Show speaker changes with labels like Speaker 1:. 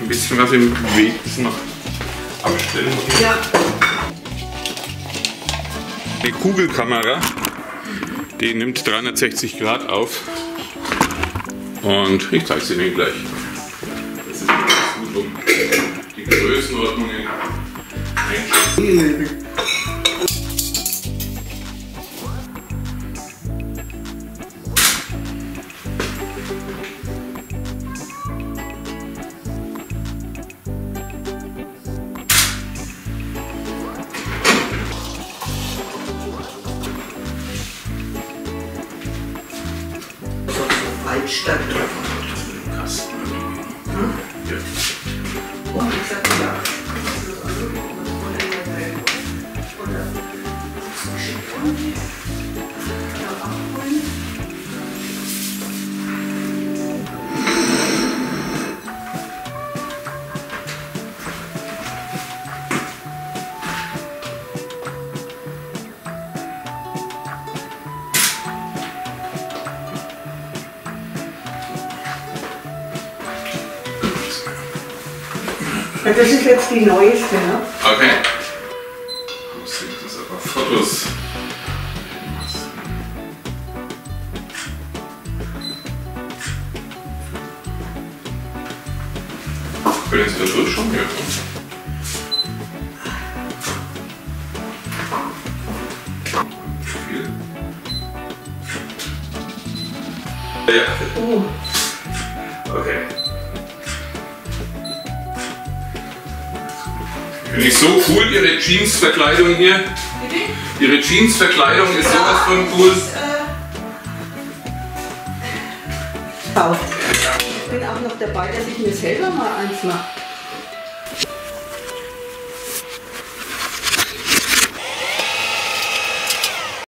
Speaker 1: bisschen was im Weg, das noch abstellen muss.
Speaker 2: Ja.
Speaker 1: Eine Kugelkamera, die nimmt 360 Grad auf und ich zeige es Ihnen gleich. Das ist ganz gut, um die Größenordnungen einschätzen.
Speaker 2: Altstadt.
Speaker 1: Kasten.
Speaker 2: Hm?
Speaker 1: Ja.
Speaker 2: Oh, ich sag ja. Ja, das ist jetzt die neueste, ne?
Speaker 1: Okay. Wo sind das aber Fotos? Können Sie da durchschauen? Ja. Viel. Ja. Okay. Finde ich so cool, Ihre Jeans-Verkleidung hier. Ihre Jeans-Verkleidung ist sowas von cool.
Speaker 2: Ich bin auch noch dabei, dass ich mir selber mal eins mache.